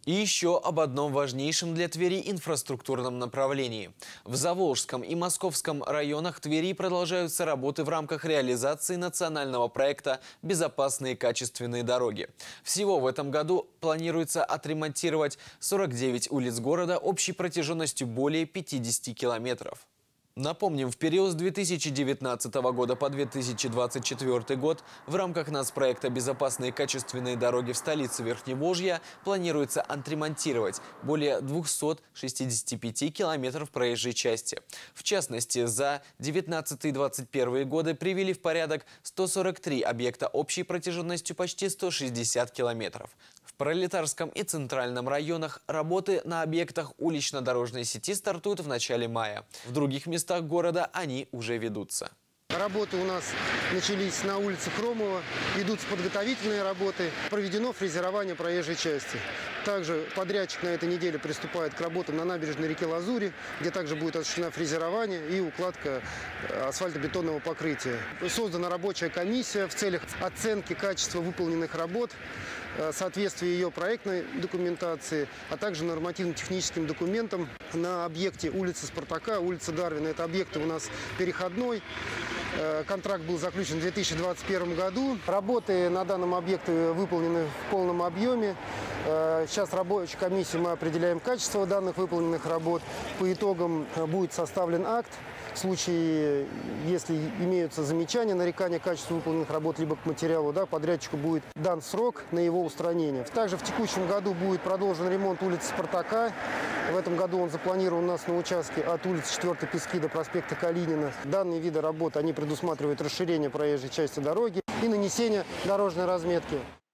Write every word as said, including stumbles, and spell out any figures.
И еще об одном важнейшем для Твери инфраструктурном направлении. В Заволжском и Московском районах Твери продолжаются работы в рамках реализации национального проекта «Безопасные качественные дороги». Всего в этом году планируется отремонтировать сорок девять улиц города общей протяженностью более пятидесяти километров. Напомним, в период с две тысячи девятнадцатого года по две тысячи двадцать четвёртый год в рамках нацпроекта «Безопасные качественные дороги» в столице Верхневолжья планируется отремонтировать более двухсот шестидесяти пяти километров проезжей части. В частности, за девятнадцатый — двадцать первые годы привели в порядок сто сорок три объекта общей протяженностью почти сто шестьдесят километров. В Пролетарском и Центральном районах работы на объектах улично-дорожной сети стартуют в начале мая. В других местах города они уже ведутся. Работы у нас начались на улице Хромова, ведутся подготовительные работы, проведено фрезерование проезжей части. Также подрядчик на этой неделе приступает к работам на набережной реки Лазури, где также будет осуществлено фрезерование и укладка асфальтобетонного покрытия. Создана рабочая комиссия в целях оценки качества выполненных работ, соответствия ее проектной документации, а также нормативно-техническим документам на объекте улицы Спартака, улица Дарвина. Это объекты у нас переходной. Контракт был заключен в две тысячи двадцать первом году. Работы на данном объекте выполнены в полном объеме. Сейчас рабочей комиссии мы определяем качество данных выполненных работ. По итогам будет составлен акт. В случае, если имеются замечания, нарекания качества выполненных работ, либо к материалу, да, подрядчику будет дан срок на его устранение. Также в текущем году будет продолжен ремонт улицы Спартака. В этом году он запланирован у нас на участке от улицы четвёртой Пески до проспекта Калинина. Данные виды работ они предусматривают расширение проезжей части дороги и нанесение дорожной разметки.